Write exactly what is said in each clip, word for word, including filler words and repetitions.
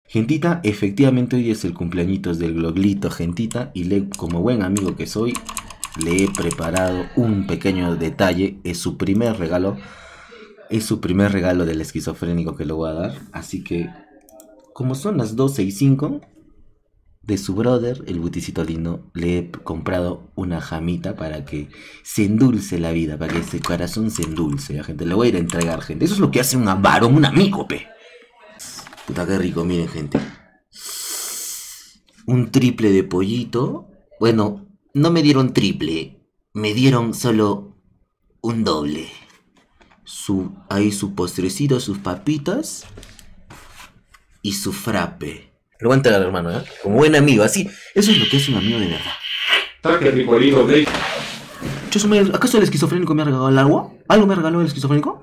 Gentita, efectivamente hoy es el cumpleañitos del Gloglito, Gentita, y le, como buen amigo que soy, le he preparado un pequeño detalle. Es su primer regalo, es su primer regalo del esquizofrénico que le voy a dar. Así que, como son las doce y cinco de su brother, el buticito lindo, le he comprado una jamita para que se endulce la vida, para que ese corazón se endulce, la gente. Le voy a ir a entregar, gente. Eso es lo que hace un varón, un amigo, pe. Puta, qué rico, miren, gente. Un triple de pollito. Bueno, no me dieron triple, me dieron solo un doble. Su, ahí su postrecito, sus papitas y su frappe. Lo voy a entregar, hermano, ¿eh? Como buen amigo, así. Eso es lo que es un amigo de verdad. Saque mi polito, Blake. ¿Acaso el esquizofrénico me ha regalado el agua? ¿Algo me regaló el esquizofrénico?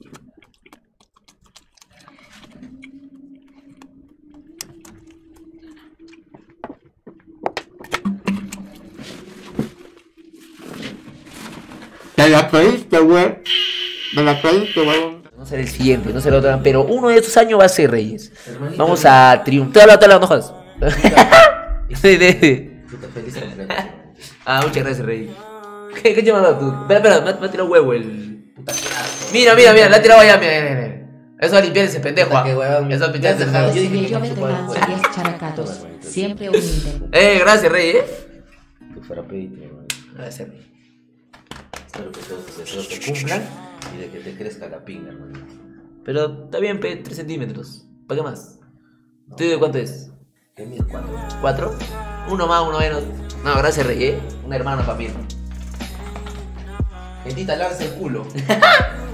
Te la creíste, güey. Me la creíste, güey. No será el siguiente, no será otro, pero uno de estos años va a ser Reyes. Hermanito, vamos a triunfar. Te hablo, te hablo, no jodas. Sí, sí. Ah, muchas gracias, Rey. ¿Qué, qué llamado tú? Espera, espera, me, me ha tirado huevo el. Mira, mira, mira, le ha tirado allá, mira, mira, mira. Eso va a limpiar ese pendejo. Eso va a limpiar ese pendejo. Yo dije, yo me lanzo diez characatos. Siempre humilde. Eh, gracias, Rey, eh. Que fuera peito, hermano. Gracias, Rey. Espero que todos tus deseos te cumplan y de que te crezca la pinga, hermano. Pero está bien, pe, tres centímetros. ¿Para qué más? No. ¿Tú de cuánto es? ¿Qué mide? ¿Cuatro? ¿Cuatro? Uno más, uno menos. No, gracias, Rey, eh. Un hermano para mí. Gentita, lance el culo.